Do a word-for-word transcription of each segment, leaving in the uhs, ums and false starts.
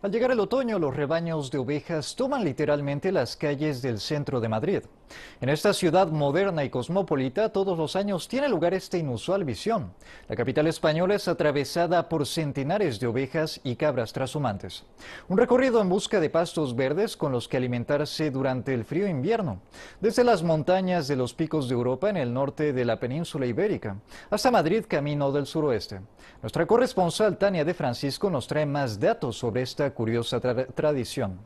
Al llegar el otoño, los rebaños de ovejas toman literalmente las calles del centro de Madrid. En esta ciudad moderna y cosmopolita, todos los años tiene lugar esta inusual visión. La capital española es atravesada por centenares de ovejas y cabras trashumantes. Un recorrido en busca de pastos verdes con los que alimentarse durante el frío invierno. Desde las montañas de los picos de Europa en el norte de la península ibérica, hasta Madrid, camino del suroeste. Nuestra corresponsal Tania de Francisco nos trae más datos sobre esta curiosa tra tradición.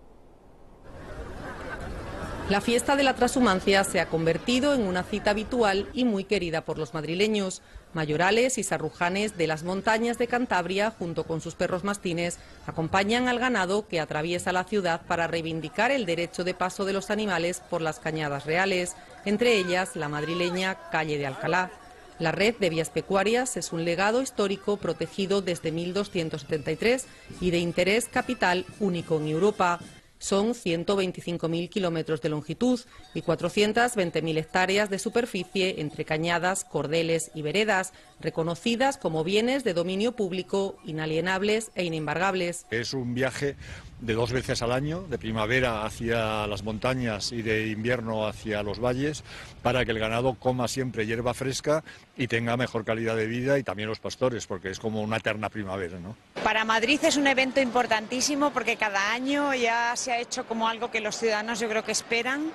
La fiesta de la trashumancia se ha convertido en una cita habitual y muy querida por los madrileños. Mayorales y sarrujanes de las montañas de Cantabria, junto con sus perros mastines, acompañan al ganado que atraviesa la ciudad para reivindicar el derecho de paso de los animales por las cañadas reales, entre ellas la madrileña Calle de Alcalá. La red de vías pecuarias es un legado histórico protegido desde mil doscientos setenta y tres y de interés capital único en Europa. Son ciento veinticinco mil kilómetros de longitud y cuatrocientas veinte mil hectáreas de superficie entre cañadas, cordeles y veredas, reconocidas como bienes de dominio público, inalienables e inembargables. Es un viaje de dos veces al año, de primavera hacia las montañas y de invierno hacia los valles, para que el ganado coma siempre hierba fresca y tenga mejor calidad de vida, y también los pastores, porque es como una eterna primavera, ¿no? Para Madrid es un evento importantísimo porque cada año ya se ha hecho como algo que los ciudadanos yo creo que esperan.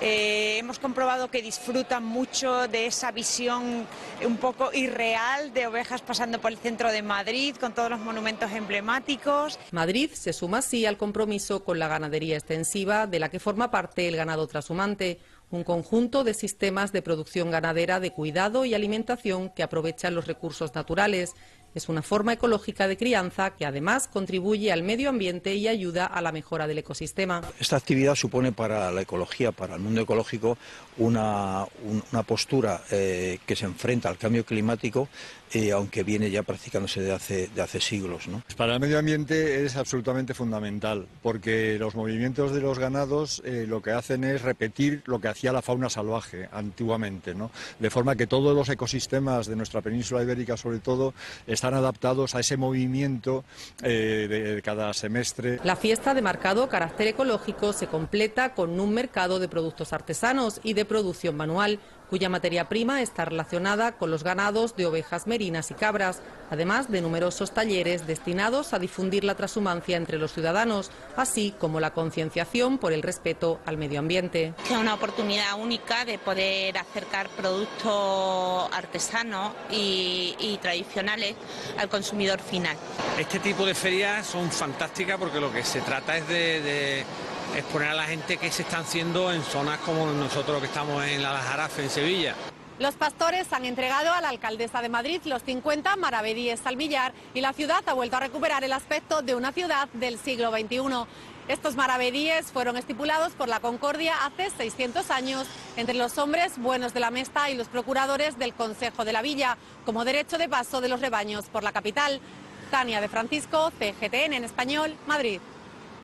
Eh, hemos comprobado que disfrutan mucho de esa visión un poco irreal de ovejas pasando por el centro de Madrid con todos los monumentos emblemáticos. Madrid se suma así al compromiso con la ganadería extensiva de la que forma parte el ganado trashumante, un conjunto de sistemas de producción ganadera de cuidado y alimentación que aprovechan los recursos naturales. Es una forma ecológica de crianza que además contribuye al medio ambiente y ayuda a la mejora del ecosistema. Esta actividad supone para la ecología, para el mundo ecológico, una, una postura eh, que se enfrenta al cambio climático, eh, aunque viene ya practicándose de hace, de hace siglos, ¿no? Para el medio ambiente es absolutamente fundamental, porque los movimientos de los ganados eh, lo que hacen es repetir lo que hacía la fauna salvaje antiguamente, ¿no? De forma que todos los ecosistemas de nuestra península ibérica, sobre todo, están adaptados a ese movimiento eh, de cada semestre. La fiesta, de marcado carácter ecológico, se completa con un mercado de productos artesanos y de producción manual, cuya materia prima está relacionada con los ganados de ovejas merinas y cabras, además de numerosos talleres destinados a difundir la trashumancia entre los ciudadanos, así como la concienciación por el respeto al medio ambiente. Es una oportunidad única de poder acercar productos artesanos y, y tradicionales al consumidor final. Este tipo de ferias son fantásticas porque lo que se trata es de, de exponer a la gente que se están haciendo en zonas como nosotros que estamos en la Jarafe, en Sevilla. Los pastores han entregado a la alcaldesa de Madrid los cincuenta maravedíes al millar y la ciudad ha vuelto a recuperar el aspecto de una ciudad del siglo veintiuno. Estos maravedíes fueron estipulados por la Concordia hace seiscientos años entre los hombres buenos de la Mesta y los procuradores del Consejo de la Villa, como derecho de paso de los rebaños por la capital. Tania de Francisco, C G T N en español, Madrid.